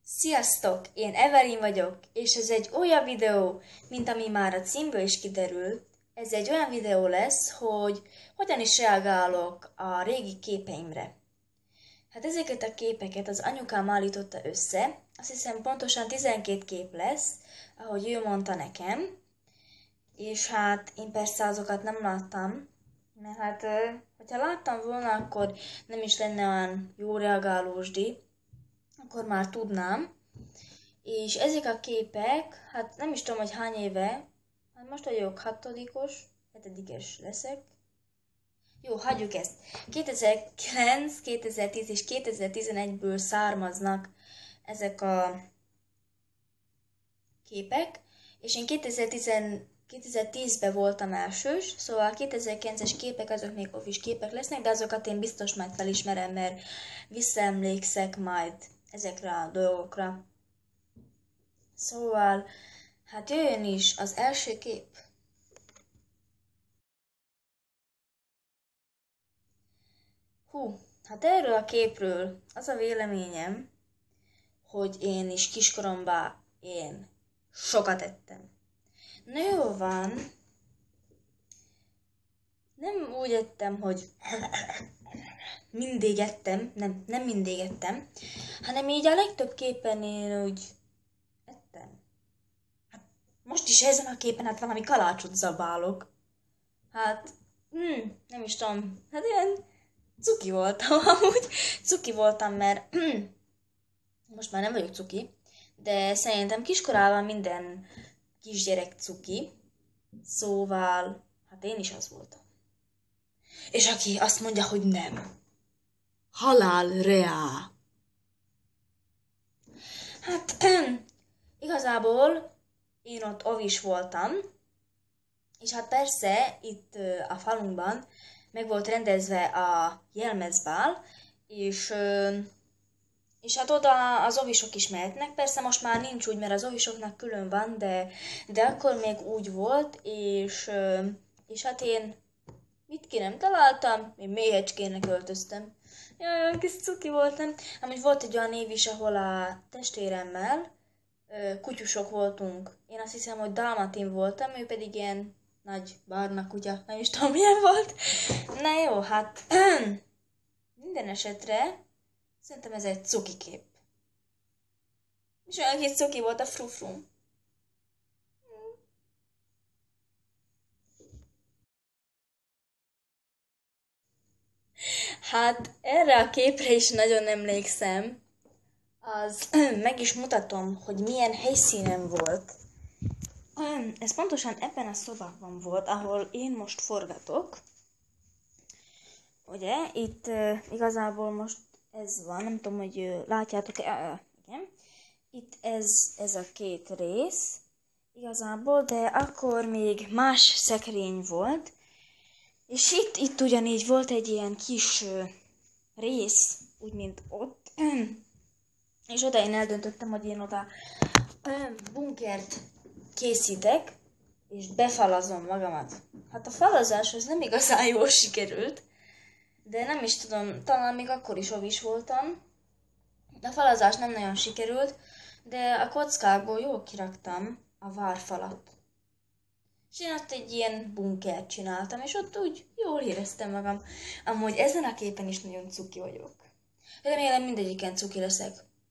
Sziasztok! Én Evelyn vagyok, és ez egy olyan videó, mint ami már a címből is kiderül. Ez egy olyan videó lesz, hogy hogyan is reagálok a régi képeimre. Hát ezeket a képeket az anyukám állította össze, azt hiszem pontosan 12 kép lesz, ahogy ő mondta nekem, és hát én persze azokat nem láttam, mert hát, hogyha láttam volna, akkor nem is lenne olyan jó reagálósdi, akkor már tudnám. És ezek a képek, hát nem is tudom, hogy hány éve, hát most vagyok hatodikos, hetedikes leszek. Jó, hagyjuk ezt. 2009, 2010 és 2011-ből származnak ezek a képek, és én 2010-ben voltam elsős, szóval a 2009-es képek azok még office képek lesznek, de azokat én biztos majd felismerem, mert visszaemlékszek majd ezekre a dolgokra. Szóval, hát jöjjön is az első kép. Hát erről a képről az a véleményem, hogy én is kiskoromban én sokat ettem. Na jó van, nem úgy ettem, hogy mindig ettem, nem mindig ettem, hanem így a legtöbb képen én úgy ettem. Hát most is ezen a képen hát valami kalácsot zabálok. Hát, nem is tudom, hát ilyen cuki voltam amúgy. Cuki voltam, mert most már nem vagyok cuki, de szerintem kiskorában minden kisgyerek cuki, szóval, hát én is az voltam. És aki azt mondja, hogy nem, halál reá. Hát, igazából én ott ovis voltam, és hát persze itt a falunkban meg volt rendezve a jelmezbál, és hát oda az ovisok is mehetnek, persze most már nincs úgy, mert az ovisoknak külön van, de akkor még úgy volt, és hát én mit ki nem találtam, én méhecskének öltöztem. Jaj, kis cuki voltam. Amúgy volt egy olyan év is, ahol a testvéremmel kutyusok voltunk. Én azt hiszem, hogy dalmatin voltam, ő pedig ilyen nagy barna kutya, nem is tudom milyen volt. Na jó, hát minden esetre szerintem ez egy cuki kép. És olyan kis cuki volt a frufrum. Hát erre a képre is nagyon emlékszem. Az meg is mutatom, hogy milyen helyszínen volt. Ez pontosan ebben a szobában volt, ahol én most forgatok. Ugye, itt igazából most ez van, nem tudom, hogy látjátok-e, igen. Itt ez a két rész, igazából, de akkor még más szekrény volt, és itt ugyanígy volt egy ilyen kis rész, úgy mint ott, és oda én eldöntöttem, hogy én oda bunkert készítek, és befalazom magamat. Hát a falazás az nem igazán jól sikerült, de nem is tudom, talán még akkor is ovis voltam. A falazás nem nagyon sikerült, de a kockákból jól kiraktam a várfalat. És én ott egy ilyen bunkert csináltam, és ott úgy jól éreztem magam. Amúgy ezen a képen is nagyon cuki vagyok. Remélem mindegyiken cuki leszek.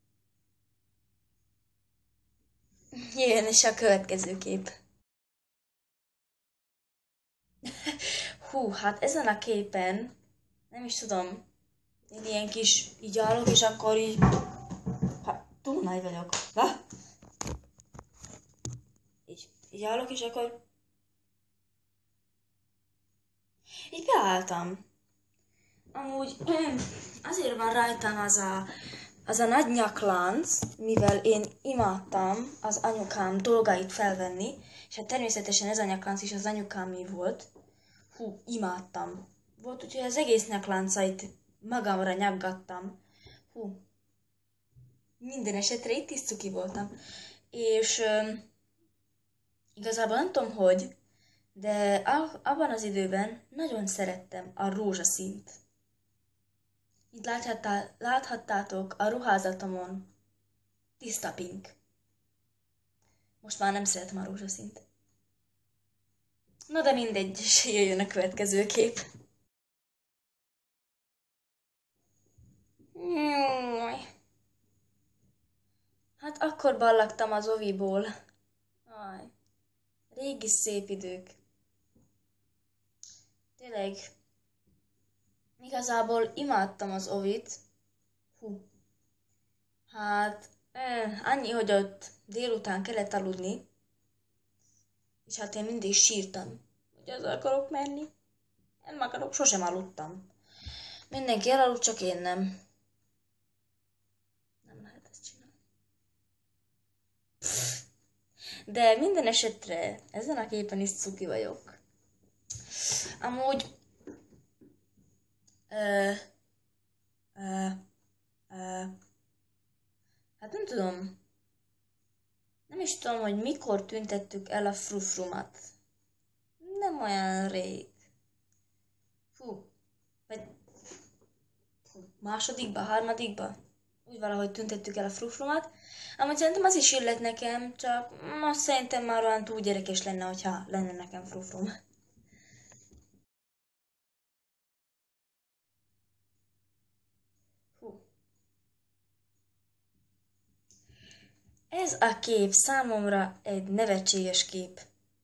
Jöjjön is a következő kép. Hát ezen a képen, nem is tudom, én ilyen kis így állok, és akkor így, hát túl nagy vagyok. Így állok, és akkor így beálltam. Amúgy azért van rajtam az a nagy nyaklánc, mivel én imádtam az anyukám dolgait felvenni, és hát természetesen ez a nyaklánc is az anyukámé volt. Imádtam. Volt, úgyhogy az egész nyakláncait magamra nyaggattam. Minden esetre itt is cuki voltam. És igazából nem tudom hogy, de abban az időben nagyon szerettem a rózsaszínt. Itt láthattátok a ruházatomon Tiszta pink. Most már nem szeretem a rózsaszínt. Na de mindegy, és jöjjön a következő kép. Hát akkor ballagtam az oviból. Aj, régi szép idők. Tényleg, igazából imádtam az ovit. Hát, annyi, hogy ott délután kellett aludni, és hát én mindig sírtam, hogy az akarok menni. Nem akarok, sosem aludtam. Mindenki elaludt, csak én nem. Nem lehet ezt csinálni. De minden esetre ezen a képen is cuki vagyok. Amúgy hát nem tudom. Nem is tudom, hogy mikor tüntettük el a frufrumat. Nem olyan rég. Vagy másodikba, harmadikba. Úgy valahogy tüntettük el a frufrumat. Amúgy szerintem az is illet nekem, csak most szerintem már olyan túl gyerekes lenne, hogyha lenne nekem frufrum. Ez a kép számomra egy nevetséges kép.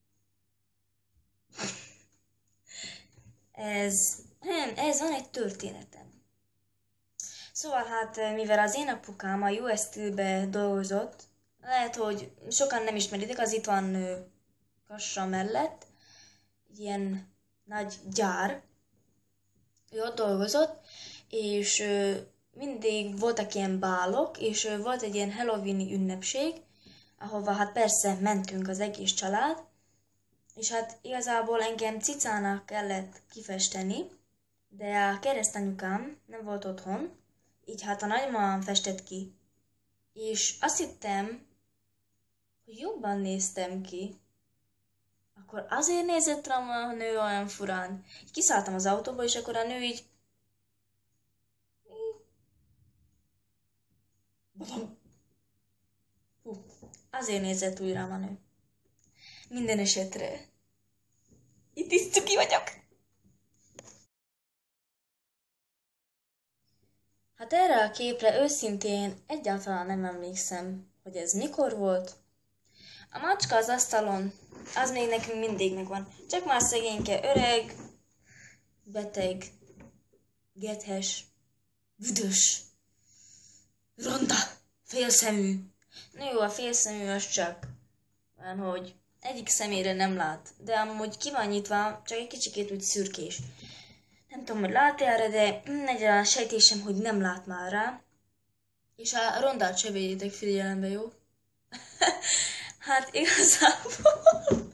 Ez van egy történetem. Szóval hát, mivel az én apukám a US Steel-be dolgozott, lehet, hogy sokan nem ismeritek, az itt van Kassa mellett, ilyen nagy gyár, ő ott dolgozott, és mindig voltak ilyen bálok, és volt egy ilyen Halloween ünnepség, ahova hát persze mentünk az egész család, és hát igazából engem cicának kellett kifesteni, de a keresztanyukám nem volt otthon, így hát a nagymamám festett ki. És azt hittem, hogy jobban néztem ki. Akkor azért nézett rám a nő olyan furán. Így kiszálltam az autóba, és akkor a nő így... Azért nézett úgy rám a nő. Minden esetre. Itt is cuki vagyok. Hát erre a képre őszintén egyáltalán nem emlékszem, hogy ez mikor volt. A macska az asztalon, az még nekünk mindig megvan. Csak már szegényke öreg, beteg, gethes, büdös, ronda, félszemű. Na jó, a félszemű az csak olyan, hogy egyik szemére nem lát, de amúgy ki van nyitva, csak egy kicsikét úgy szürkés. Nem tudom, hogy lát-e erre, de egyáltalán sejtésem, hogy nem lát már rá. És a rondát se vegyétek figyelembe, jó? Hát igazából...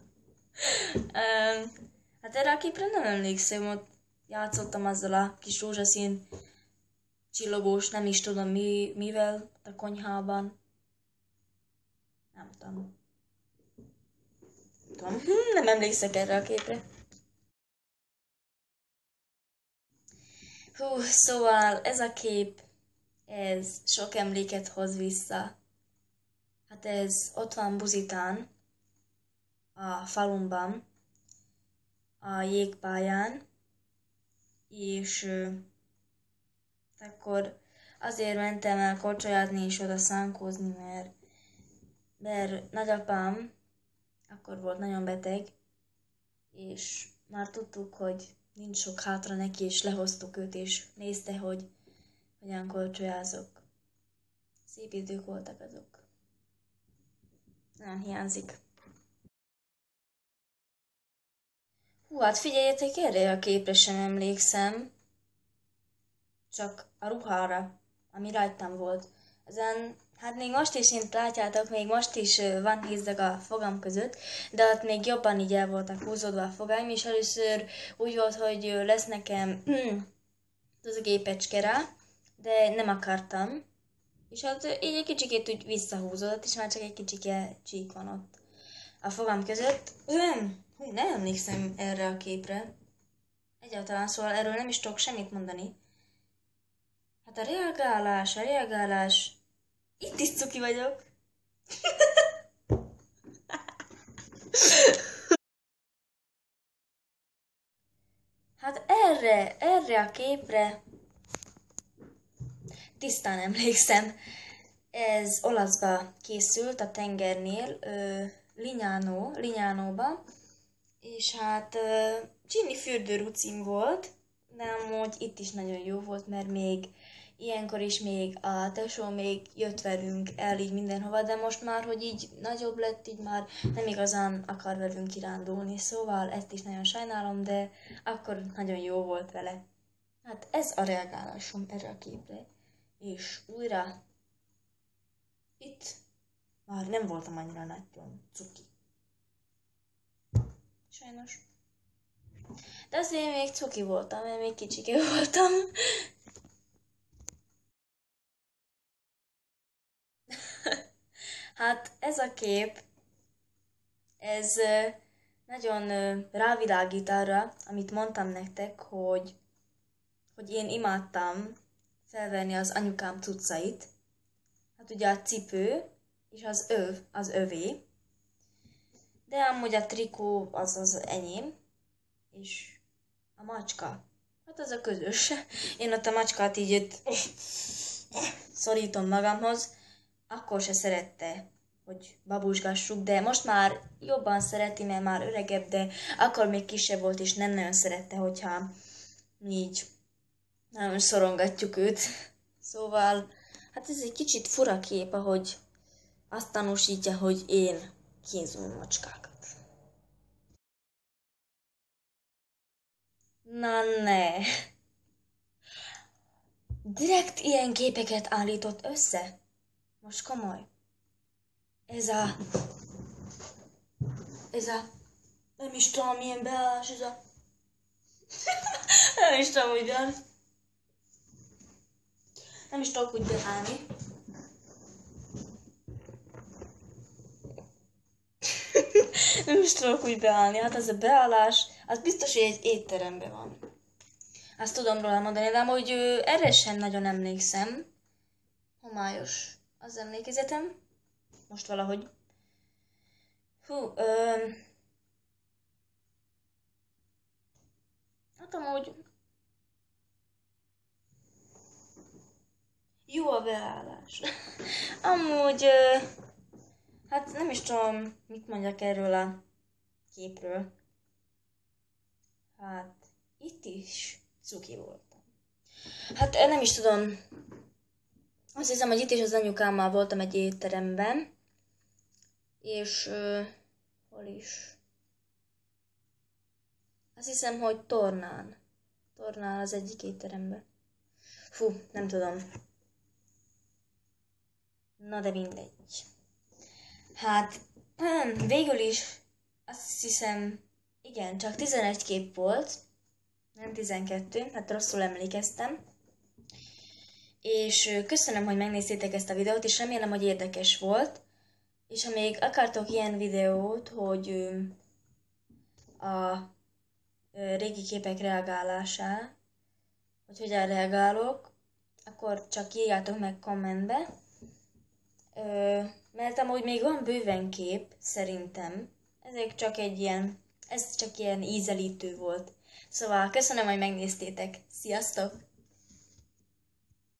hát erre a képre nem emlékszem, ott játszottam azzal a kis rózsaszín csillogós, nem is tudom mivel a konyhában. Nem tudom. Nem emlékszek erre a képre. Szóval ez a kép, ez sok emléket hoz vissza. Hát ez ott van Buzitán, a falumban, a jégpályán, és akkor azért mentem el korcsolyázni és oda szánkózni, mert nagyapám akkor volt nagyon beteg, és már tudtuk, hogy nincs sok hátra neki, és lehoztuk őt, és nézte, hogy hogyan korcsolyázok. Szép idők voltak azok. Nagyon hiányzik. Hát figyeljetek, erre a képre sem emlékszem, csak a ruhára, ami rajtam volt. Ezen, hát még most is, mint látjátok, még most is van hízdag a fogam között, de ott még jobban így el voltak húzódva a fogaim, és először úgy volt, hogy lesz nekem az a gépecske rá, de nem akartam. És hát így egy kicsikét úgy visszahúzódott, és már csak egy kicsike csík van ott a fogam között. Nem emlékszem erre a képre. Egyáltalán, szóval erről nem is tudok semmit mondani. Hát a reagálás, Itt is cuki vagyok. Hát erre a képre tisztán emlékszem. Ez olaszba készült a tengernél, Lignánóba, és hát Ginny fürdőrucim volt, de amúgy itt is nagyon jó volt, mert még ilyenkor is még a tesó még jött velünk el így mindenhova, de most már, hogy így nagyobb lett, így már nem igazán akar velünk kirándulni, szóval ezt is nagyon sajnálom, de akkor nagyon jó volt vele. Hát ez a reagálásom erre a képre, és újra itt már nem voltam annyira nagyon cuki. Sajnos. De azért még cuki voltam, mert még kicsike voltam. Hát ez a kép, ez nagyon rávilágít arra, amit mondtam nektek, hogy én imádtam felvenni az anyukám cuccait. Hát ugye a cipő és az övé, de amúgy a trikó az enyém, és a macska, hát az a közös. Én ott a macskát így szorítom magamhoz, akkor se szerette, hogy babusgassuk, de most már jobban szereti, mert már öregebb, de akkor még kisebb volt, és nem nagyon szerette, hogyha így nagyon szorongatjuk őt. Szóval, hát ez egy kicsit fura kép, ahogy azt tanúsítja, hogy én kínzom a macskákat. Na ne! Direkt ilyen képeket állított össze? Most komoly. Ez a... Nem is tudom, milyen beállás ez a... Nem is tudom, hogy beáll. Nem is tudok úgy beállni. Nem is tudok úgy beállni. Hát ez a beállás, az biztos, hogy egy étteremben van. Azt tudom róla mondani, de amúgy erre sem nagyon emlékszem. Homályos az emlékezetem. Most valahogy. Hát amúgy jó a beállás. Amúgy, hát nem is tudom, mit mondjak erről a képről. Hát, itt is cuki voltam. Hát nem is tudom. Azt hiszem, hogy itt is az anyukámmal voltam egy étteremben. És hol is? Azt hiszem, hogy Tornán. Tornán az egyik étteremben. Fú, nem tudom. Na de mindegy. Hát, végül is azt hiszem, igen, csak 11 kép volt, nem 12, hát rosszul emlékeztem. És köszönöm, hogy megnéztétek ezt a videót, és remélem, hogy érdekes volt. És ha még akartok ilyen videót, hogy a régi képek reagálásá, hogy hogyan reagálok, akkor csak írjátok meg kommentbe. Mert amúgy még van bőven kép, szerintem. Ez csak ilyen ízelítő volt. Szóval köszönöm, hogy megnéztétek. Sziasztok!